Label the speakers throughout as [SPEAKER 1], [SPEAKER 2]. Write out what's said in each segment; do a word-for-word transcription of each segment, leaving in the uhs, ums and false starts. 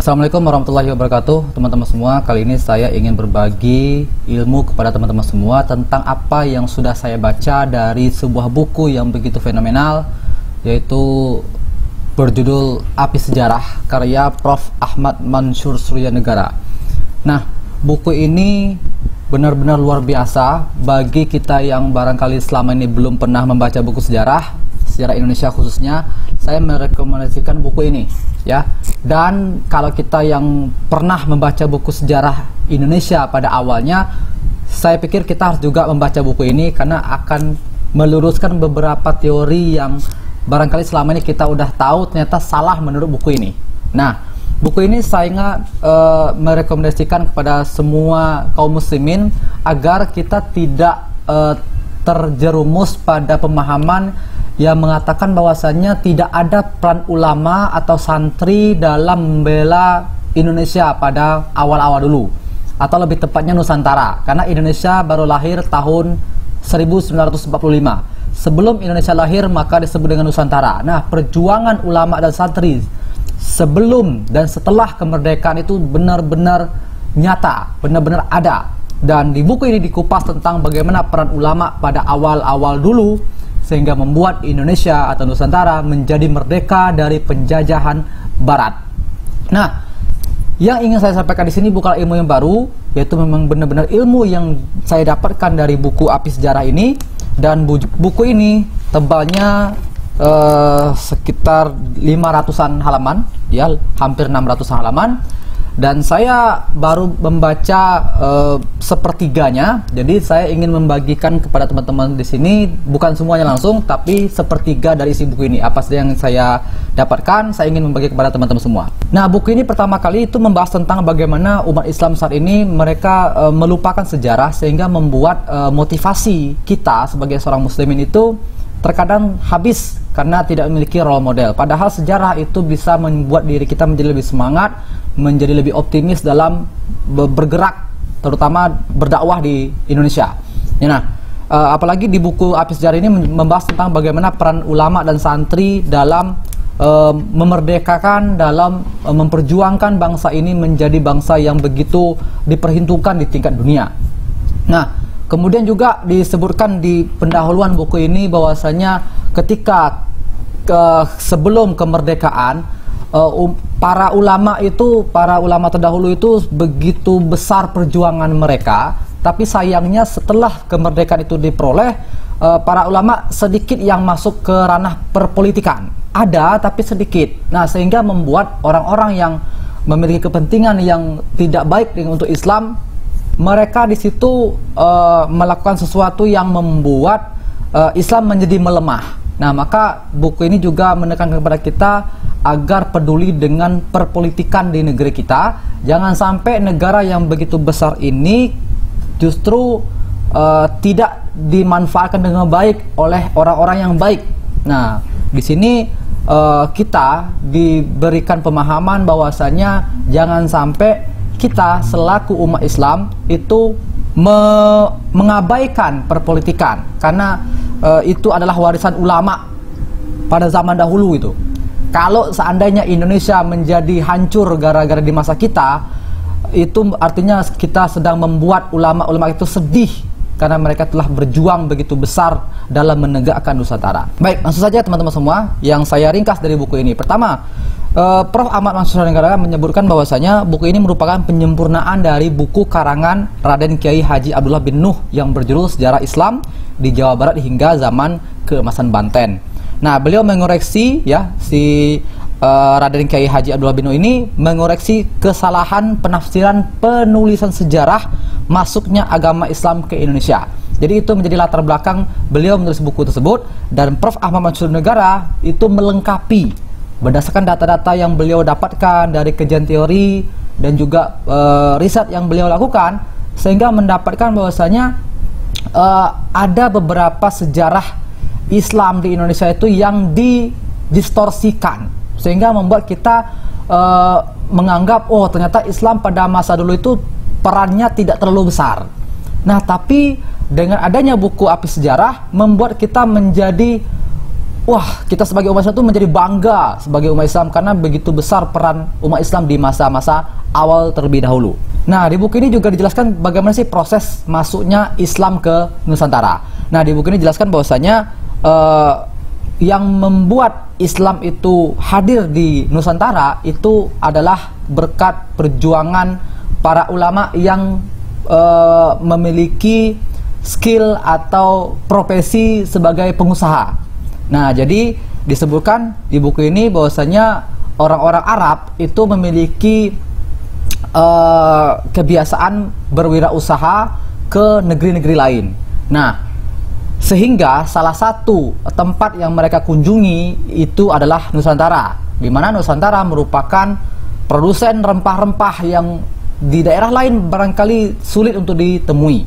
[SPEAKER 1] Assalamualaikum warahmatullahi wabarakatuh, teman-teman semua. Kali ini saya ingin berbagi ilmu kepada teman-teman semua tentang apa yang sudah saya baca dari sebuah buku yang begitu fenomenal, yaitu berjudul Api Sejarah karya Profesor Ahmad Mansur Suryanegara. Nah, buku ini benar-benar luar biasa bagi kita yang barangkali selama ini belum pernah membaca buku sejarah sejarah Indonesia khususnya. Saya merekomendasikan buku ini ya. Dan kalau kita yang pernah membaca buku sejarah Indonesia pada awalnya, saya pikir kita harus juga membaca buku ini karena akan meluruskan beberapa teori yang barangkali selama ini kita udah tahu ternyata salah menurut buku ini. Nah, buku ini saya uh, merekomendasikan kepada semua kaum muslimin agar kita tidak uh, terjerumus pada pemahaman yang mengatakan bahwasannya tidak ada peran ulama atau santri dalam membela Indonesia pada awal-awal dulu, atau lebih tepatnya Nusantara, karena Indonesia baru lahir tahun seribu sembilan ratus empat puluh lima. Sebelum Indonesia lahir maka disebut dengan Nusantara. Nah, perjuangan ulama dan santri sebelum dan setelah kemerdekaan itu benar-benar nyata, benar-benar ada. Dan di buku ini dikupas tentang bagaimana peran ulama pada awal-awal dulu sehingga membuat Indonesia atau Nusantara menjadi merdeka dari penjajahan Barat. Nah, yang ingin saya sampaikan di sini bukan ilmu yang baru, yaitu memang benar-benar ilmu yang saya dapatkan dari buku Api Sejarah ini. Dan buku ini tebalnya uh, sekitar lima ratusan halaman, ya, hampir enam ratusan halaman. Dan saya baru membaca uh, sepertiganya, jadi saya ingin membagikan kepada teman-teman di sini bukan semuanya langsung, tapi sepertiga dari isi buku ini. Apa saja yang saya dapatkan, saya ingin membagi kepada teman-teman semua. Nah, buku ini pertama kali itu membahas tentang bagaimana umat Islam saat ini mereka uh, melupakan sejarah sehingga membuat uh, motivasi kita sebagai seorang muslimin itu terkadang habis karena tidak memiliki role model. Padahal sejarah itu bisa membuat diri kita menjadi lebih semangat, menjadi lebih optimis dalam bergerak, terutama berdakwah di Indonesia. Ya, nah, uh, apalagi di buku Api Sejarah ini membahas tentang bagaimana peran ulama dan santri dalam uh, memerdekakan, dalam uh, memperjuangkan bangsa ini menjadi bangsa yang begitu diperhitungkan di tingkat dunia. Nah, kemudian juga disebutkan di pendahuluan buku ini bahwasanya ketika ke, sebelum kemerdekaan, uh, um, para ulama itu, para ulama terdahulu itu begitu besar perjuangan mereka, tapi sayangnya setelah kemerdekaan itu diperoleh, uh, para ulama sedikit yang masuk ke ranah perpolitikan. Ada, tapi sedikit. Nah, sehingga membuat orang-orang yang memiliki kepentingan yang tidak baik dengan untuk Islam, mereka di situ uh, melakukan sesuatu yang membuat uh, Islam menjadi melemah. Nah, maka buku ini juga menekankan kepada kita agar peduli dengan perpolitikan di negeri kita. Jangan sampai negara yang begitu besar ini justru uh, tidak dimanfaatkan dengan baik oleh orang-orang yang baik. Nah, di sini uh, kita diberikan pemahaman bahwasanya jangan sampai kita selaku umat Islam itu me mengabaikan perpolitikan, karena uh, itu adalah warisan ulama pada zaman dahulu itu. Kalau seandainya Indonesia menjadi hancur gara-gara di masa kita, itu artinya kita sedang membuat ulama-ulama itu sedih karena mereka telah berjuang begitu besar dalam menegakkan Nusantara. Baik, langsung saja teman-teman semua yang saya ringkas dari buku ini. Pertama, Uh, Profesor Ahmad Mansur Suryanegara menyebutkan bahwasanya buku ini merupakan penyempurnaan dari buku karangan Raden Kiai Haji Abdullah bin Nuh yang berjudul Sejarah Islam di Jawa Barat hingga zaman keemasan Banten. Nah, beliau mengoreksi ya si uh, Raden Kiai Haji Abdullah bin Nuh ini mengoreksi kesalahan penafsiran penulisan sejarah masuknya agama Islam ke Indonesia. Jadi itu menjadi latar belakang beliau menulis buku tersebut, dan Profesor Ahmad Mansur Suryanegara itu melengkapi berdasarkan data-data yang beliau dapatkan dari kajian teori dan juga uh, riset yang beliau lakukan, sehingga mendapatkan bahwasanya uh, ada beberapa sejarah Islam di Indonesia itu yang didistorsikan, sehingga membuat kita uh, menganggap oh ternyata Islam pada masa dulu itu perannya tidak terlalu besar. Nah, tapi dengan adanya buku Api Sejarah membuat kita menjadi wah, kita sebagai umat Islam itu menjadi bangga sebagai umat Islam karena begitu besar peran umat Islam di masa-masa awal terlebih dahulu. Nah, di buku ini juga dijelaskan bagaimana sih proses masuknya Islam ke Nusantara. Nah, di buku ini dijelaskan bahwasanya uh, yang membuat Islam itu hadir di Nusantara itu adalah berkat perjuangan para ulama yang uh, memiliki skill atau profesi sebagai pengusaha. Nah, jadi disebutkan di buku ini bahwasanya orang-orang Arab itu memiliki uh, kebiasaan berwirausaha ke negeri-negeri lain. Nah, sehingga salah satu tempat yang mereka kunjungi itu adalah Nusantara, di mana Nusantara merupakan produsen rempah-rempah yang di daerah lain barangkali sulit untuk ditemui.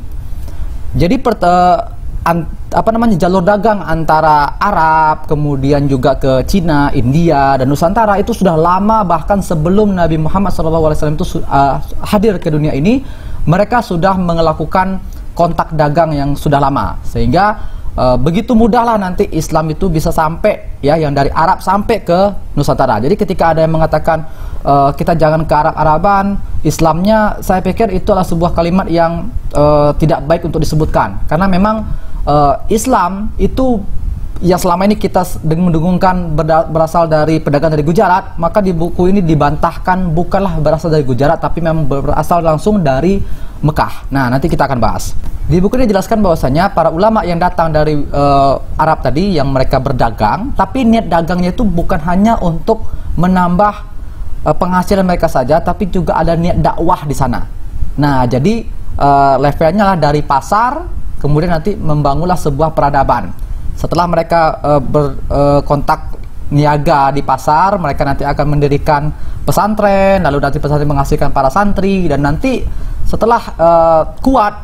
[SPEAKER 1] Jadi per, uh, an, apa namanya jalur dagang antara Arab kemudian juga ke Cina, India dan Nusantara itu sudah lama, bahkan sebelum Nabi Muhammad shallallahu alaihi wasallam itu uh, hadir ke dunia ini, mereka sudah melakukan kontak dagang yang sudah lama, sehingga uh, begitu mudahlah nanti Islam itu bisa sampai, ya, yang dari Arab sampai ke Nusantara. Jadi ketika ada yang mengatakan uh, kita jangan ke Arab-Araban, Islamnya, saya pikir itu adalah sebuah kalimat yang uh, tidak baik untuk disebutkan, karena memang uh, Islam itu yang selama ini kita mendengungkan berasal dari pedagang dari Gujarat, maka di buku ini dibantahkan bukanlah berasal dari Gujarat, tapi memang berasal langsung dari Mekah. Nah, nanti kita akan bahas. Di buku ini dijelaskan bahwasanya para ulama yang datang dari uh, Arab tadi, yang mereka berdagang, tapi niat dagangnya itu bukan hanya untuk menambah uh, penghasilan mereka saja, tapi juga ada niat dakwah di sana. Nah, jadi uh, levelnya lah dari pasar, kemudian nanti membangunlah sebuah peradaban. Setelah mereka uh, berkontak uh, niaga di pasar, mereka nanti akan mendirikan pesantren, lalu nanti pesantren menghasilkan para santri, dan nanti setelah uh, kuat,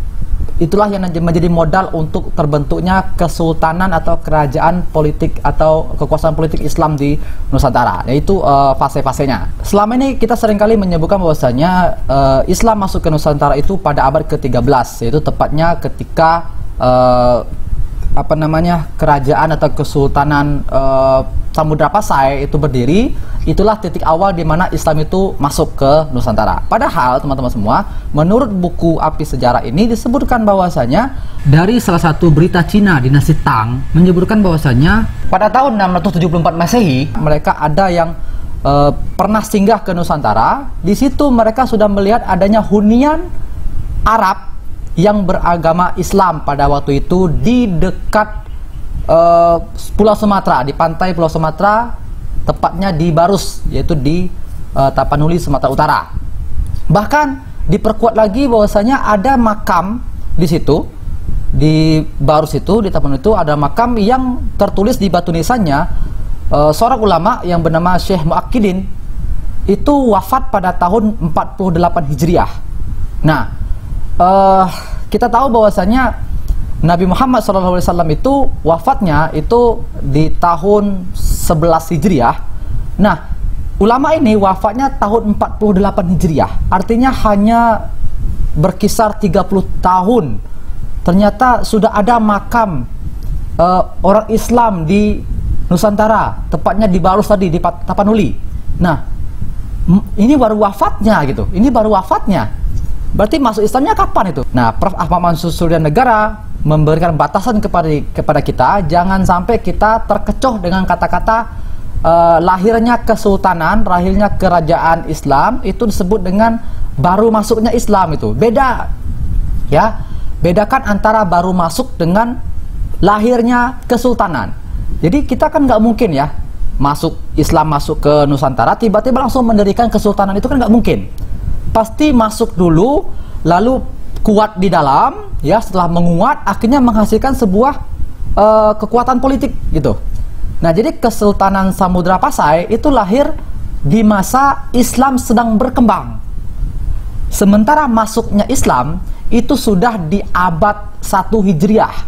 [SPEAKER 1] itulah yang menjadi modal untuk terbentuknya kesultanan atau kerajaan politik atau kekuasaan politik Islam di Nusantara, yaitu uh, fase-fasenya. Selama ini kita seringkali menyebutkan bahwasanya uh, Islam masuk ke Nusantara itu pada abad ke tiga belas, yaitu tepatnya ketika uh, apa namanya kerajaan atau kesultanan uh, Samudra Pasai itu berdiri. Itulah titik awal di mana Islam itu masuk ke Nusantara. Padahal teman-teman semua, menurut buku Api Sejarah ini disebutkan bahwasanya dari salah satu berita Cina dinasti Tang menyebutkan bahwasanya pada tahun enam ratus tujuh puluh empat Masehi mereka ada yang uh, pernah singgah ke Nusantara. Di situ mereka sudah melihat adanya hunian Arab yang beragama Islam pada waktu itu di dekat uh, Pulau Sumatera, di pantai Pulau Sumatera, tepatnya di Barus, yaitu di uh, Tapanuli, Sumatera Utara. Bahkan diperkuat lagi bahwasanya ada makam di situ, di Barus itu, di Tapanuli itu ada makam yang tertulis di batu nisannya uh, seorang ulama yang bernama Syekh Muakkidin, itu wafat pada tahun empat puluh delapan Hijriah. Nah, Uh, kita tahu bahwasanya Nabi Muhammad shallallahu alaihi wasallam itu wafatnya itu di tahun sebelas Hijriah. Nah, ulama ini wafatnya tahun empat puluh delapan Hijriah, artinya hanya berkisar tiga puluh tahun. Ternyata sudah ada makam uh, orang Islam di Nusantara, tepatnya di Barus tadi, di Tapanuli. Nah, ini baru wafatnya gitu, ini baru wafatnya. Berarti masuk Islamnya kapan itu? Nah, Prof Ahmad Mansur Suryanegara memberikan batasan kepada kepada kita, jangan sampai kita terkecoh dengan kata-kata uh, lahirnya kesultanan, lahirnya kerajaan Islam itu disebut dengan baru masuknya Islam. Itu beda, ya. Bedakan antara baru masuk dengan lahirnya kesultanan. Jadi kita kan nggak mungkin ya masuk Islam, masuk ke Nusantara tiba-tiba langsung mendirikan kesultanan, itu kan nggak mungkin. Pasti masuk dulu, lalu kuat di dalam, ya, setelah menguat akhirnya menghasilkan sebuah uh, kekuatan politik gitu. Nah, jadi Kesultanan Samudra Pasai itu lahir di masa Islam sedang berkembang. Sementara masuknya Islam itu sudah di abad satu Hijriah.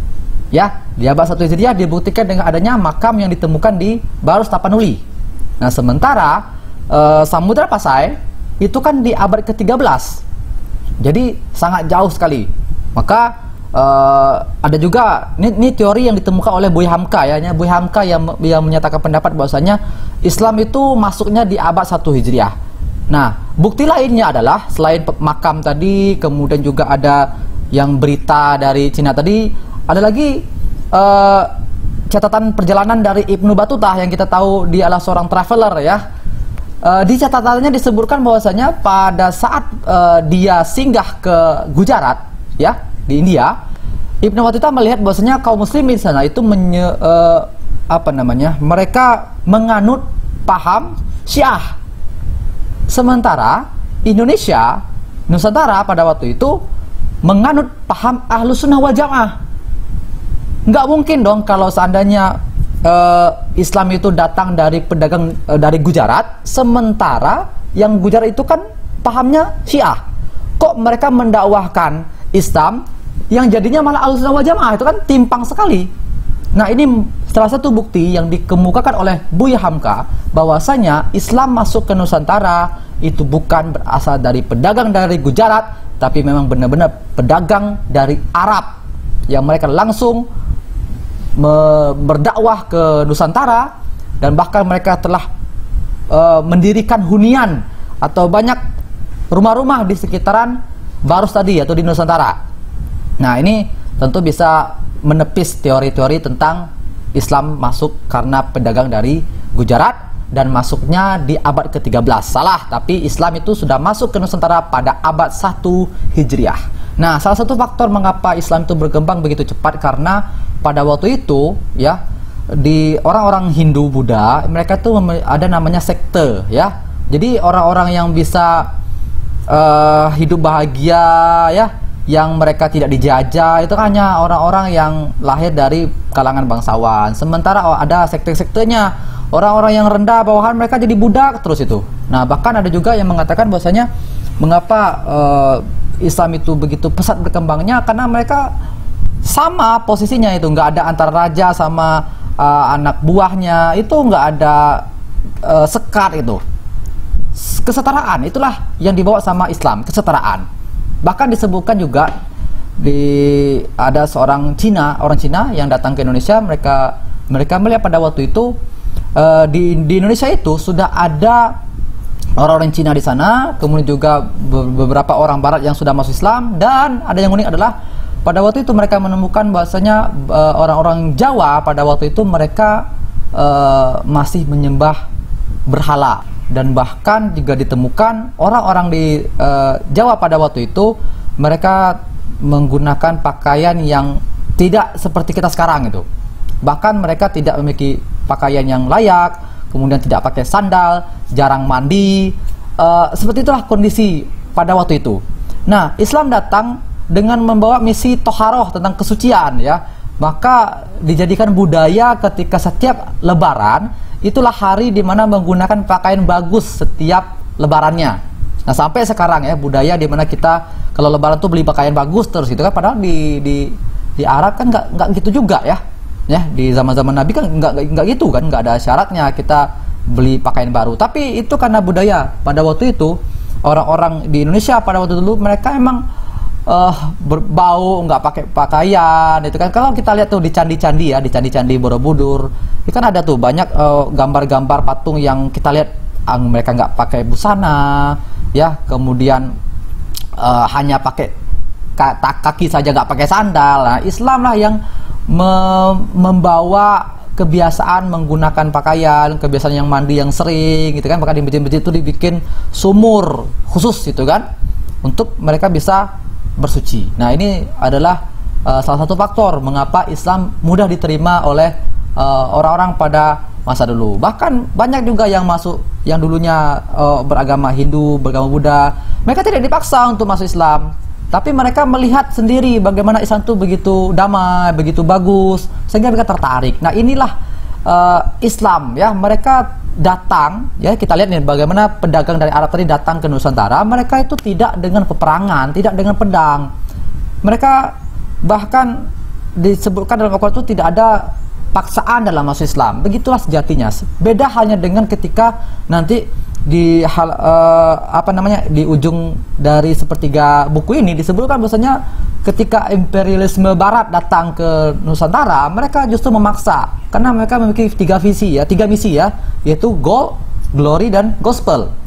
[SPEAKER 1] Ya, di abad satu Hijriah dibuktikan dengan adanya makam yang ditemukan di Barus Tapanuli. Nah, sementara uh, Samudra Pasai itu kan di abad ke tiga belas, jadi sangat jauh sekali. Maka Uh, ada juga ini, ini teori yang ditemukan oleh Buya Hamka ya, Buya Hamka yang yang menyatakan pendapat bahwasanya Islam itu masuknya di abad satu Hijriah. Nah, bukti lainnya adalah selain makam tadi, kemudian juga ada yang berita dari Cina tadi, ada lagi uh, catatan perjalanan dari Ibnu Battuta yang kita tahu dia adalah seorang traveler ya. Uh, di catatannya disebutkan bahwasanya pada saat uh, dia singgah ke Gujarat ya, di India, Ibnu Battuta melihat bahwasanya kaum muslimin di sana itu menye, uh, apa namanya? mereka menganut paham Syiah. Sementara Indonesia, Nusantara pada waktu itu menganut paham Ahlus Sunnah wal Jamaah. Nggak mungkin dong kalau seandainya uh, Islam itu datang dari pedagang uh, dari Gujarat, sementara yang Gujarat itu kan pahamnya Syiah. Kok mereka mendakwahkan Islam yang jadinya malah Ahlus Sunnah wal Jamaah? Itu kan timpang sekali. Nah, ini salah satu bukti yang dikemukakan oleh Buya Hamka bahwasanya Islam masuk ke Nusantara itu bukan berasal dari pedagang dari Gujarat, tapi memang benar-benar pedagang dari Arab yang mereka langsung berdakwah ke Nusantara, dan bahkan mereka telah uh, mendirikan hunian atau banyak rumah-rumah di sekitaran Barus tadi atau di Nusantara. Nah, ini tentu bisa menepis teori-teori tentang Islam masuk karena pedagang dari Gujarat dan masuknya di abad ke tiga belas. Salah, tapi Islam itu sudah masuk ke Nusantara pada abad satu Hijriah. Nah, salah satu faktor mengapa Islam itu berkembang begitu cepat karena pada waktu itu ya, di orang-orang Hindu Buddha mereka tuh ada namanya sekte ya. Jadi orang-orang yang bisa uh, hidup bahagia ya, yang mereka tidak dijajah, itu hanya orang-orang yang lahir dari kalangan bangsawan. Sementara ada sekte-sektenya, orang-orang yang rendah bawahan mereka jadi budak terus itu. Nah, bahkan ada juga yang mengatakan bahwasanya mengapa uh, Islam itu begitu pesat berkembangnya karena mereka sama posisinya, itu nggak ada antara raja sama uh, anak buahnya, itu nggak ada uh, sekat, itu kesetaraan, itulah yang dibawa sama Islam, kesetaraan. Bahkan disebutkan juga di ada seorang Cina, orang Cina yang datang ke Indonesia, mereka mereka melihat pada waktu itu uh, di di Indonesia itu sudah ada orang-orang Cina di sana, kemudian juga beberapa orang Barat yang sudah masuk Islam, dan ada yang unik adalah pada waktu itu mereka menemukan bahwasanya uh, orang-orang Jawa pada waktu itu mereka uh, masih menyembah berhala. Dan bahkan juga ditemukan orang-orang di uh, Jawa pada waktu itu mereka menggunakan pakaian yang tidak seperti kita sekarang itu. Bahkan mereka tidak memiliki pakaian yang layak, kemudian tidak pakai sandal, jarang mandi. Uh, seperti itulah kondisi pada waktu itu. Nah, Islam datang dengan membawa misi toharoh tentang kesucian ya. Maka dijadikan budaya ketika setiap lebaran itulah hari dimana menggunakan pakaian bagus setiap lebarannya. Nah, sampai sekarang ya budaya dimana kita kalau lebaran tuh beli pakaian bagus terus gitu kan, padahal di di di Arab kan nggak nggak gitu juga ya. Ya, di zaman-zaman Nabi kan nggak nggak gitu kan, nggak ada syaratnya kita beli pakaian baru. Tapi itu karena budaya pada waktu itu orang-orang di Indonesia pada waktu dulu mereka emang uh, berbau nggak pakai pakaian itu kan. Kalau kita lihat tuh di candi-candi ya, di candi-candi Borobudur itu kan ada tuh banyak gambar-gambar uh, patung yang kita lihat uh, mereka nggak pakai busana ya, kemudian uh, hanya pakai kaki saja, nggak pakai sandal. Nah, Islam lah yang me membawa kebiasaan menggunakan pakaian, kebiasaan yang mandi yang sering gitu kan. Bahkan di masjid-masjid itu dibikin sumur khusus gitu kan untuk mereka bisa bersuci. Nah, ini adalah uh, salah satu faktor mengapa Islam mudah diterima oleh orang-orang uh, pada masa dulu. Bahkan banyak juga yang masuk yang dulunya uh, beragama Hindu, beragama Buddha, mereka tidak dipaksa untuk masuk Islam, tapi mereka melihat sendiri bagaimana Islam itu begitu damai, begitu bagus, sehingga mereka tertarik. Nah, inilah uh, Islam ya. Mereka datang ya, kita lihat nih bagaimana pedagang dari Arab tadi datang ke Nusantara. Mereka itu tidak dengan peperangan, tidak dengan pedang. Mereka bahkan disebutkan dalam Al-Quran itu tidak ada paksaan dalam masuk Islam. Begitulah sejatinya. Beda hanya dengan ketika nanti di hal uh, apa namanya di ujung dari sepertiga buku ini disebutkan bahwasanya ketika imperialisme Barat datang ke Nusantara, mereka justru memaksa karena mereka memiliki tiga visi ya, tiga misi ya, yaitu gold, glory dan gospel.